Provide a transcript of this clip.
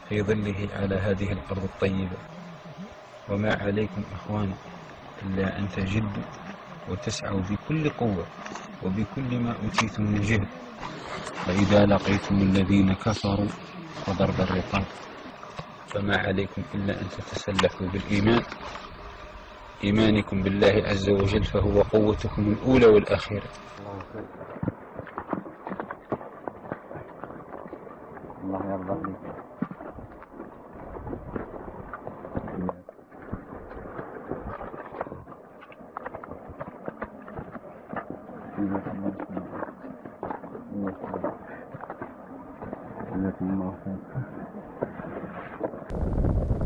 في ظله على هذه الأرض الطيبة. وما عليكم إخوان إلا أن تجدوا وتسعوا بكل قوة وبكل ما أوتيتم من جهد، وإذا لقيتم الذين كفروا فضرب الرقاب، فما عليكم إلا أن تتسلحوا بالإيمان، إيمانكم بالله عز وجل فهو قوتكم الأولى والأخيرة. الله يرضى عليك. جزاكم الله خير.